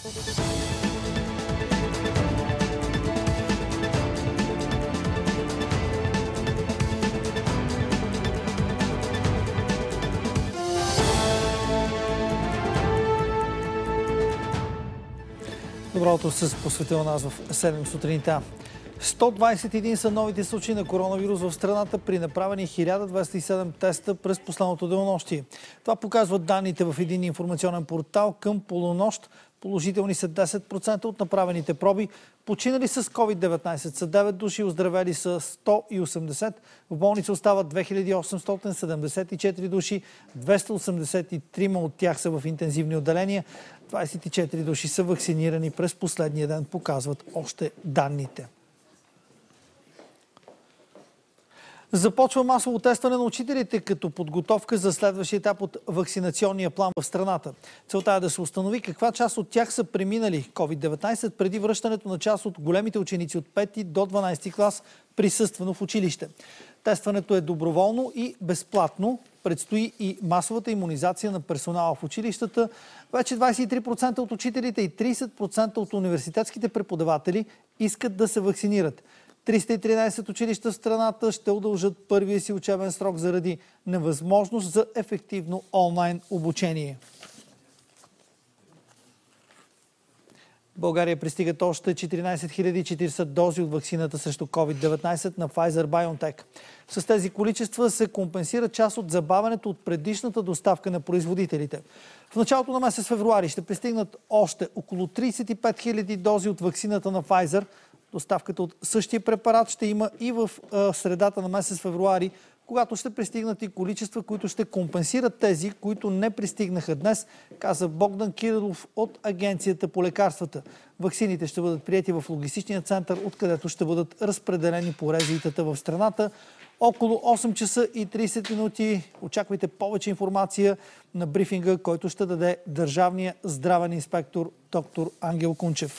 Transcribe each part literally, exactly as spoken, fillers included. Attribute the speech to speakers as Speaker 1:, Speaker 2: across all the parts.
Speaker 1: Добро утро с посветила нас в седем сутринта. сто двадесет и един са новите случаи на коронавирус в страната при направени хиляда двеста и седем теста през последното денонощие. Това показват данните в един информационен портал. Към полунощ положителни са десет процента от направените проби. Починали с ковид деветнадесет са девет души, оздравели са сто и осемдесет. В болница остават две хиляди осемстотин седемдесет и четири души, двеста осемдесет и три от тях са в интензивни отделения. двадесет и четири души са вакцинирани през последния ден, показват още данните. Започва масово тестване на учителите като подготовка за следващия етап от вакцинационния план в страната. Целта е да се установи каква част от тях са преминали ковид деветнадесет преди връщането на част от големите ученици от пети до дванадесети клас присъствено в училище. Тестването е доброволно и безплатно. Предстои и масовата имунизация на персонала в училищата. Вече двадесет и три процента от учителите и тридесет процента от университетските преподаватели искат да се вакцинират. триста и тринадесет училища в страната ще удължат първия си учебен срок заради невъзможност за ефективно онлайн обучение. В България пристигат още четиринадесет хиляди и четиридесет дози от ваксината срещу ковид деветнадесет на Pfizer-BioNTech. С тези количества се компенсира част от забавянето от предишната доставка на производителите. В началото на месец февруари ще пристигнат още около тридесет и пет хиляди дози от ваксината на Pfizer. Доставката от същия препарат ще има и в средата на месец февруари, когато ще пристигнат и количества, които ще компенсират тези, които не пристигнаха днес, каза Богдан Кирилов от Агенцията по лекарствата. Ваксините ще бъдат приети в логистичния център, откъдето ще бъдат разпределени по РЗИ-тата в страната. Около осем часа и тридесет минути очаквайте повече информация на брифинга, който ще даде държавния здравен инспектор доктор Ангел Кунчев.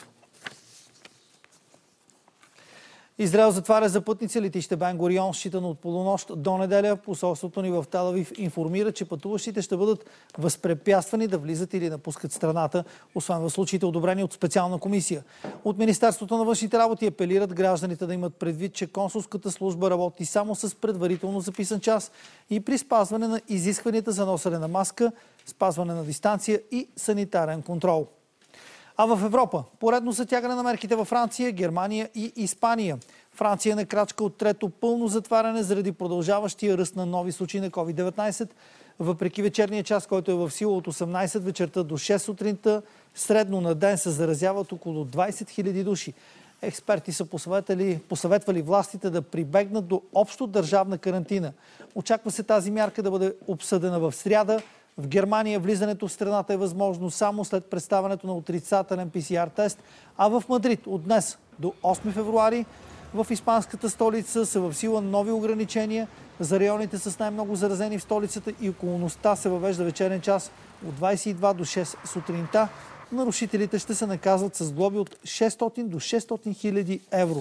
Speaker 1: Израел затваря за пътници летище Бен Гурион, считано от полунощ до неделя. Посолството ни в Тел Авив информира, че пътуващите ще бъдат възпрепятствани да влизат или напускат страната, освен в случаите одобрени от специална комисия. От Министерството на външните работи апелират гражданите да имат предвид, че консулската служба работи само с предварително записан час и при спазване на изискванията за носене на маска, спазване на дистанция и санитарен контрол. А в Европа поредно затягане на мерките във Франция, Германия и Испания. Франция е на крачка от трето пълно затваряне заради продължаващия ръст на нови случаи на ковид деветнадесет. Въпреки вечерния час, който е в сила от осемнадесет вечерта до шест сутринта, средно на ден се заразяват около двадесет хиляди души. Експерти са посъветвали, посъветвали властите да прибегнат до общо държавна карантина. Очаква се тази мярка да бъде обсъдена в сряда. В Германия влизането в страната е възможно само след представянето на отрицателен пи си ар тест, а в Мадрид от днес до осми февруари в испанската столица са в сила нови ограничения. За районите с най-много заразени в столицата и околността се въвежда вечерен час от двадесет и два до шест сутринта. Нарушителите ще се наказват с глоби от шестстотин до шестстотин хиляди евро.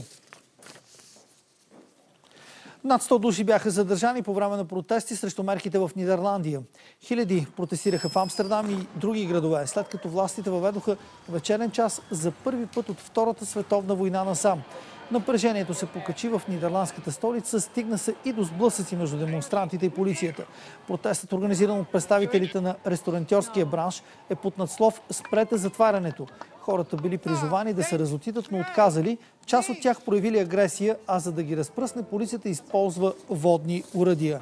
Speaker 1: Над сто души бяха задържани по време на протести срещу мерките в Нидерландия. Хиляди протестираха в Амстердам и други градове, след като властите въведоха вечерен час за първи път от Втората световна война насам. Напрежението се покачи в нидерландската столица, стигна се и до сблъсъци между демонстрантите и полицията. Протестът, организиран от представителите на ресторантьорския бранш, е под надслов "Спрете затварянето". Хората били призовани да се разотидат, но отказали. Част от тях проявили агресия, а за да ги разпръсне, полицията използва водни уръдия.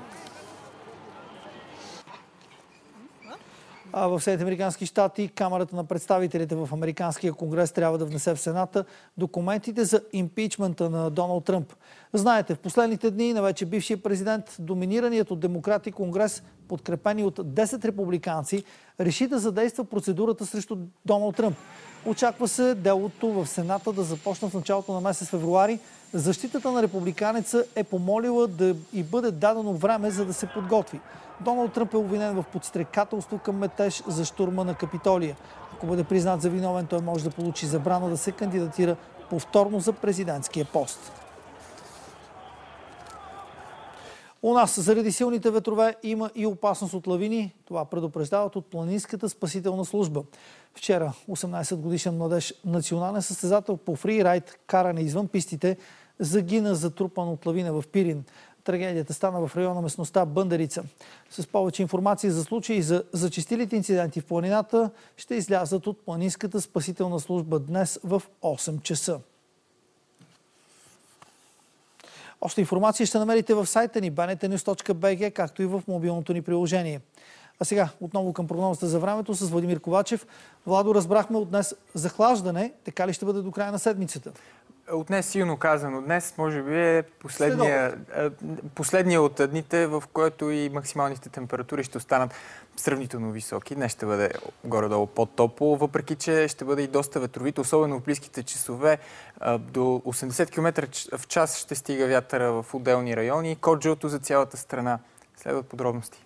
Speaker 1: А в Съединените американски щати Камарата на представителите в Американския конгрес трябва да внесе в Сената документите за импичмента на Доналд Тръмп. Знаете, в последните дни на вече бившия президент, доминираният от демократи конгрес, подкрепени от десет републиканци, реши да задейства процедурата срещу Доналд Тръмп. Очаква се делото в Сената да започне в началото на месец февруари. Защитата на републиканеца е помолила да й бъде дадено време, за да се подготви. Доналд Тръмп е обвинен в подстрекателство към метеж за щурма на Капитолия. Ако бъде признат за виновен, той може да получи забрана да се кандидатира повторно за президентския пост. У нас заради силните ветрове има и опасност от лавини. Това предупреждават от Планинската спасителна служба. Вчера осемнадесетгодишен младеж, национален състезател по фрирайд, каране извън пистите, загина затрупан от лавина в Пирин. Трагедията стана в района местността Бъндарица. С повече информация за случаи и за зачестилите инциденти в планината ще излязат от Планинската спасителна служба днес в осем часа. Още информация ще намерите в сайта ни би ен ти нюз точка би джи, както и в мобилното ни приложение. А сега отново към прогнозата за времето с Владимир Ковачев. Владо, разбрахме от днес захлаждане. Така ли ще бъде до края на седмицата?
Speaker 2: От днес силно казано. Днес може би е последния, последния от дните, в който и максималните температури ще останат сравнително високи. Днес ще бъде горе-долу по-топло, въпреки че ще бъде и доста ветровито, особено в близките часове. До осемдесет километра в час ще стига вятъра в отделни райони. Код жълто за цялата страна. Следват подробности.